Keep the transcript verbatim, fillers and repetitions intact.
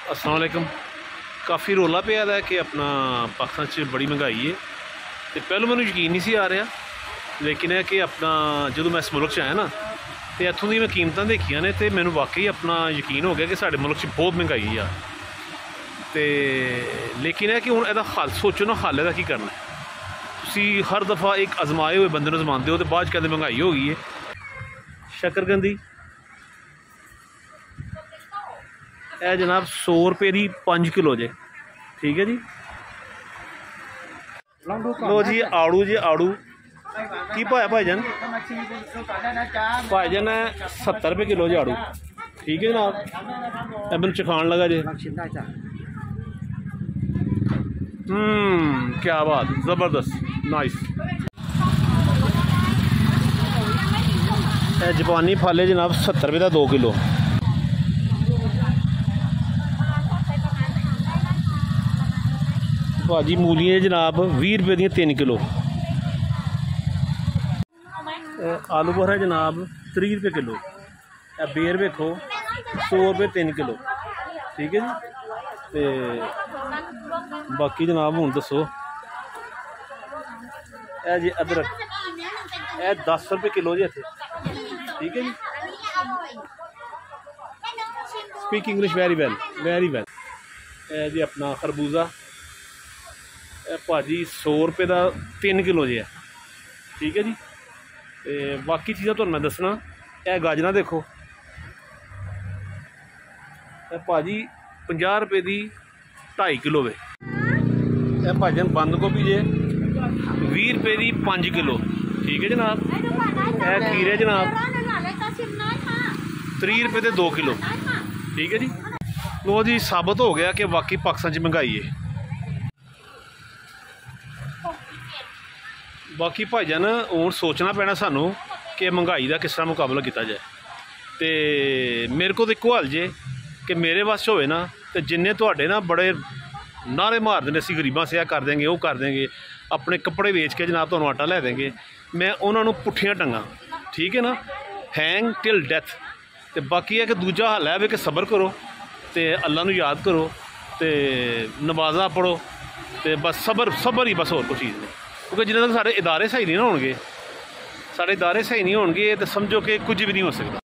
अस्सलाम वालेकुम। काफ़ी रौला पिया है कि अपना पाकिस्तान च बड़ी महंगाई है। तो पहले मैंने यकीन नहीं सी आ रहा, लेकिन है कि अपना जो मैं इस मुल्क च आया ना तो इत्थों दी मैं कीमतां देखियां ने तो मैनू वाकई अपना यकीन हो गया कि साडे मुल्क च बहुत महंगाई आ। तो लेकिन है कि हुण इहदा हल सोचो ना, हल इहदा की करना है। तुसी हर दफ़ा एक आजमाए हुए बंदे नूं आजमांदे हो तो बाद च कहंदे महंगाई हो गई है। शकरकंदी यह जनाब सौ रुपये की पाँच किलो जे, ठीक है जी। लो जी आड़ू जी, आड़ू की भाया भाईजान? भाईजान है सत्तर रुपये किलो जी आड़ू, ठीक है जनाब। मैंने चखान लगा जे। हम्म क्या बात, ज़बरदस्त, नाइस। जापानी फल है जनाब सत्तर रुपये का दो किलो। भाजी मूलियाँ जनाब भी रुपये दी तीन किलो। आलू बुखारा जनाब त्री रुपये किलो। बेर वेखो सौ रुपये तीन किलो, ठीक है जी। तो बाकी जनाब हूँ दसो, यह जी अदरक यह दस रुपये किलो जी इतने, ठीक है जी। Speak English very well, very well. यह जी अपना खरबूजा भाजी सौ रुपये का तीन किलो जी है, ठीक है जी। तो बाकी चीज़ा तो मैं दसना, यह गाजर देखो भाजी पंजाह रुपये की ढाई किलो वे। यह भाजन बंद गोभी जे भी रुपये की पाँच किलो, ठीक है जनाब। यह खीरे जनाब त्री रुपये के दो किलो, ठीक है जी। लो जी साबित हो गया कि वाकई पाकिस्तान च महंगाई है। बाकी भाईजान हूँ सोचना पैना सानू कि महंगाई का किस तरह मुकाबला किया जाए। तो मेरे को तो एको हल जे कि मेरे वास होए ना तो जिन्ने तुहाडे ना बड़े नारे मारते हैं असीं गरीबां सेवा कर देंगे, वो कर देंगे, अपने कपड़े वेच के जनाब तुहानूं आटा लै देंगे, मैं उन्होंने पुट्ठियां टंगा, ठीक है ना, हैंग टिल डेथ। तो बाकी है कि दूजा हल है कि सबर करो तो अल्लाह नूं याद करो तो नमाज़ां पढ़ो, तो बस सबर सबर ही बस, होर कोई चीज़ नहीं। क्योंकि जिन्ने तक साढ़े इदारे सही नहीं ना होणगे, साढ़े इदारे सही नहीं होणगे तो समझो कि कुछ भी नहीं हो सकता।